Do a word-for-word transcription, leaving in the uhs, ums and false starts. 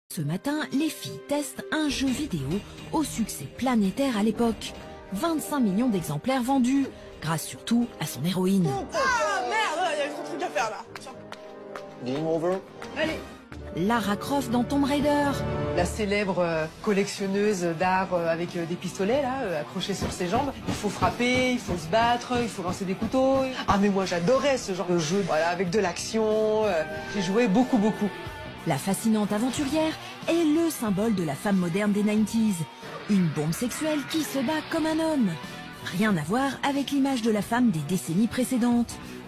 Ce matin, les filles testent un jeu vidéo au succès planétaire à l'époque. vingt-cinq millions d'exemplaires vendus, grâce surtout à son héroïne. Ah merde, il y a trop de trucs à faire là. Game over. Allez. Lara Croft dans Tomb Raider. La célèbre euh, collectionneuse d'art euh, avec euh, des pistolets là, euh, accrochés sur ses jambes. Il faut frapper, il faut se battre, il faut lancer des couteaux. Ah mais moi j'adorais ce genre de jeu, voilà, avec de l'action. Euh, J'ai joué beaucoup beaucoup. La fascinante aventurière est le symbole de la femme moderne des quatre-vingt-dix. Une bombe sexuelle qui se bat comme un homme. Rien à voir avec l'image de la femme des décennies précédentes.